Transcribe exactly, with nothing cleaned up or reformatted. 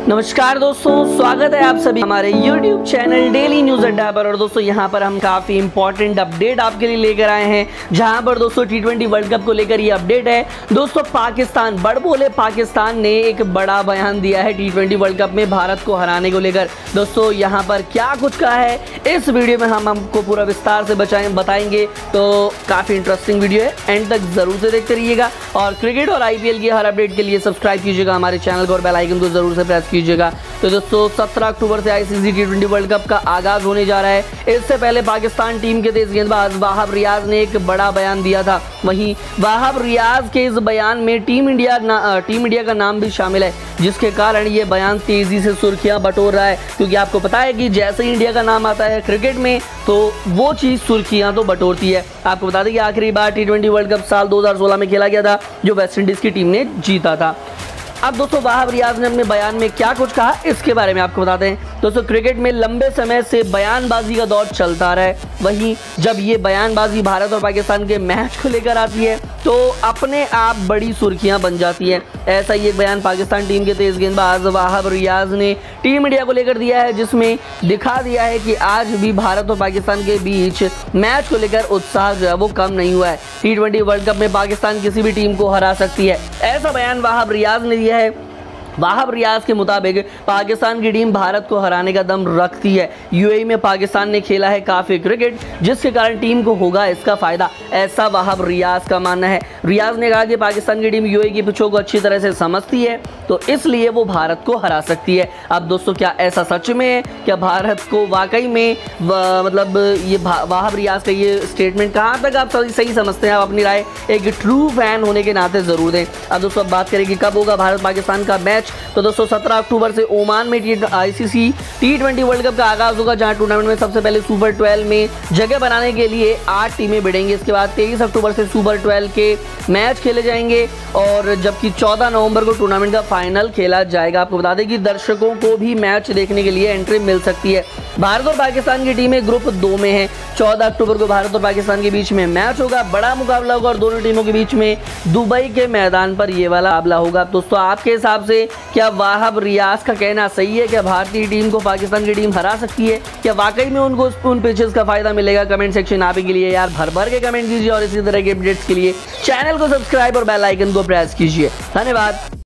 नमस्कार दोस्तों, स्वागत है आप सभी हमारे YouTube चैनल डेली न्यूज अड्डा पर। और दोस्तों यहाँ पर हम काफ़ी इंपॉर्टेंट अपडेट आपके लिए लेकर आए हैं, जहाँ पर दोस्तों टी ट्वेंटी वर्ल्ड कप को लेकर ये अपडेट है। दोस्तों पाकिस्तान बड़ बोले पाकिस्तान ने एक बड़ा बयान दिया है टी ट्वेंटी वर्ल्ड कप में भारत को हराने को लेकर। दोस्तों यहाँ पर क्या कुछ कहा है इस वीडियो में हम हमको पूरा विस्तार से बचाएं बताएंगे, तो काफ़ी इंटरेस्टिंग वीडियो है, एंड तक जरूर से देखते रहिएगा। और क्रिकेट और आई पी एल की हर अपडेट के लिए सब्सक्राइब कीजिएगा हमारे चैनल को और बेल आइकन को जरूर से प्रेस कीजिएगा। तो दोस्तों सत्रह अक्टूबर से ICC T twenty world cup का आगाज होने जा रहा है। इससे पहले पाकिस्तान टीम के तेज गेंदबाज वाहब रियाज ने एक बड़ा बयान दिया था। वहीं वाहब रियाज के इस बयान में टीम इंडिया टीम इंडिया का नाम भी शामिल है, जिसके कारण ये बयान तेजी से सुर्खियां बटोर रहा है। क्योंकि आपको पता है कि जैसे ही इंडिया का नाम आता है क्रिकेट में, तो वो चीज़ सुर्खियां तो बटोरती है। आपको बता दें कि आखिरी बार टी ट्वेंटी वर्ल्ड कप साल दो हज़ार सोलह में खेला गया था, जो वेस्ट इंडीज की टीम ने जीता था। अब दोस्तों वाहब रियाज ने अपने बयान में क्या कुछ कहा इसके बारे में आपको बताते हैं। दोस्तों क्रिकेट में लंबे समय से बयानबाजी का दौर चलता रहा है, वहीं जब ये बयानबाजी भारत और पाकिस्तान के मैच को लेकर आती है तो अपने आप बड़ी सुर्खियां बन जाती है। ऐसा ही एक बयान पाकिस्तान टीम के तेज गेंदबाज वाहब रियाज ने टीम इंडिया को लेकर दिया है, जिसमें दिखा दिया है कि आज भी भारत और पाकिस्तान के बीच मैच को लेकर उत्साह जो है वो कम नहीं हुआ है। टी ट्वेंटी वर्ल्ड कप में पाकिस्तान किसी भी टीम को हरा सकती है, ऐसा बयान वाहब रियाज ने दिया है। वाहब रियाज के मुताबिक पाकिस्तान की टीम भारत को हराने का दम रखती है। यूएई में पाकिस्तान ने खेला है काफ़ी क्रिकेट, जिसके कारण टीम को होगा इसका फ़ायदा, ऐसा वाहब रियाज का मानना है। रियाज ने कहा कि पाकिस्तान की टीम यूएई की पिचों को अच्छी तरह से समझती है, तो इसलिए वो भारत को हरा सकती है। अब दोस्तों क्या ऐसा सच में है? क्या भारत को वाकई में मतलब ये वाहब रियाज का ये स्टेटमेंट कहाँ तक आप सही सही समझते हैं? आप अपनी राय एक ट्रू फैन होने के नाते ज़रूर दें। अब दोस्तों अब बात करें कि कब होगा भारत पाकिस्तान का मैच। तो दोस्तों सत्रह अक्टूबर से ओमान में ICC T twenty world cup का आगाज होगा, जहां टूर्नामेंट में सबसे पहले सुपर ट्वेल्व में जगह बनाने के लिए आठ टीमें भिड़ेंगी। इसके बाद तेईस अक्टूबर से सुपर ट्वेल्व के मैच खेले जाएंगे, और जबकि चौदह नवंबर को टूर्नामेंट का फाइनल खेला जाएगा। आपको बता दें कि दर्शकों को भी मैच देखने के लिए एंट्री मिल सकती है। भारत और पाकिस्तान की टीमें ग्रुप दो में हैं। चौदह अक्टूबर को भारत और पाकिस्तान के बीच में मैच होगा, बड़ा मुकाबला होगा, और दोनों टीमों के बीच में दुबई के मैदान पर ये वाला मुकाबला होगा। दोस्तों आपके हिसाब से क्या वाहब रियाज का कहना सही है? क्या भारतीय टीम को पाकिस्तान की टीम हरा सकती है? क्या वाकई में उनको उन पिचेस का फायदा मिलेगा? कमेंट सेक्शन आप ही के लिए यार भर भर के कमेंट कीजिए, और इसी तरह के अपडेट्स के लिए चैनल को सब्सक्राइब और बेल आइकन को प्रेस कीजिए। धन्यवाद।